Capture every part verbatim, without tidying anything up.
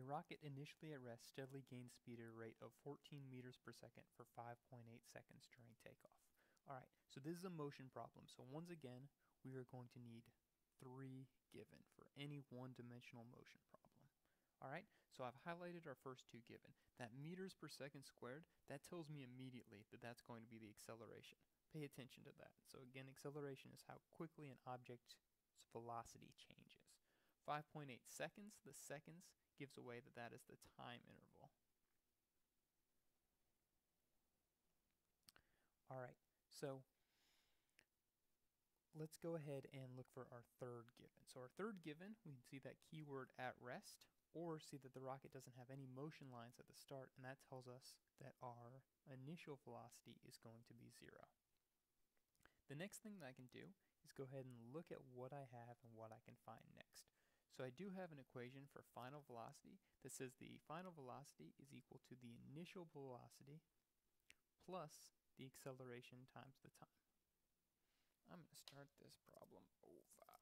rocket initially at rest steadily gains speed at a rate of fourteen meters per second for five point eight seconds during takeoff. Alright, so this is a motion problem. So once again, we are going to need three given for any one-dimensional motion problem. Alright, so I've highlighted our first two given. That meters per second squared, that tells me immediately that that's going to be the acceleration. Pay attention to that. So again, acceleration is how quickly an object's velocity changes. five point eight seconds, the seconds gives away that that is the time interval. Alright, so let's go ahead and look for our third given. So our third given, we can see that keyword at rest, or see that the rocket doesn't have any motion lines at the start, and that tells us that our initial velocity is going to be zero. The next thing that I can do is go ahead and look at what I have and what I can find next. So I do have an equation for final velocity that says the final velocity is equal to the initial velocity plus the acceleration times the time. I'm going to start this problem over.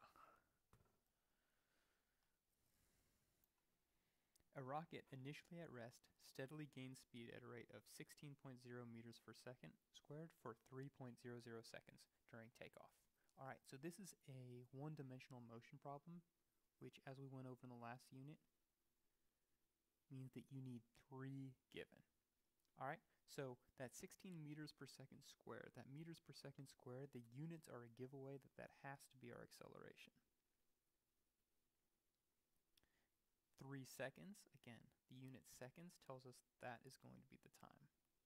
A rocket initially at rest steadily gains speed at a rate of sixteen point zero meters per second squared for three point zero zero seconds during takeoff. Alright, so this is a one-dimensional motion problem, which, as we went over in the last unit, means that you need three given. Alright, so that sixteen meters per second squared, that meters per second squared, the units are a giveaway that that has to be our acceleration. Three seconds, again, the unit seconds tells us that is going to be the time.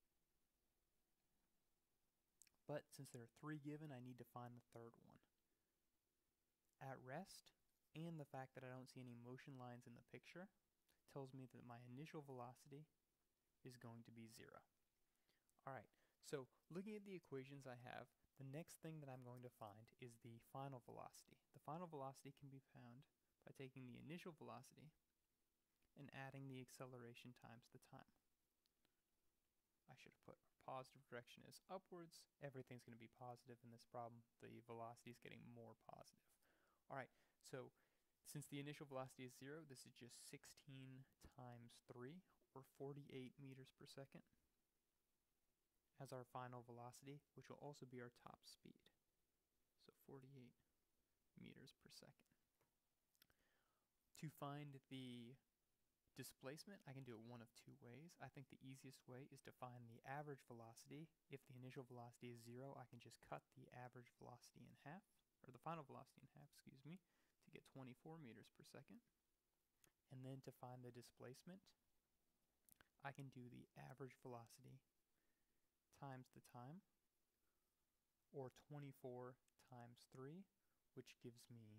But since there are three given, I need to find the third one. At rest, and the fact that I don't see any motion lines in the picture, tells me that my initial velocity is going to be zero. Alright, so looking at the equations I have, the next thing that I'm going to find is the final velocity. The final velocity can be found by taking the initial velocity and adding the acceleration times the time. I should have put positive direction is upwards. Everything's going to be positive in this problem. The velocity is getting more positive. Alright, so since the initial velocity is zero, this is just sixteen times three, or forty-eight meters per second, as our final velocity, which will also be our top speed. So forty-eight meters per second. To find the displacement, I can do it one of two ways. I think the easiest way is to find the average velocity. If the initial velocity is zero, I can just cut the average velocity in half, or the final velocity in half, excuse me, to get twenty-four meters per second. And then to find the displacement, I can do the average velocity times the time, or twenty-four times three, which gives me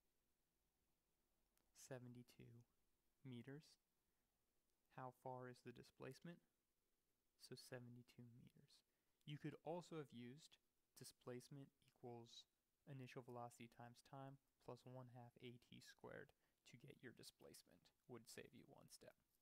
seventy-two meters. How far is the displacement? So seventy-two meters. You could also have used displacement equals initial velocity times time plus one half at squared to get your displacement. Would save you one step.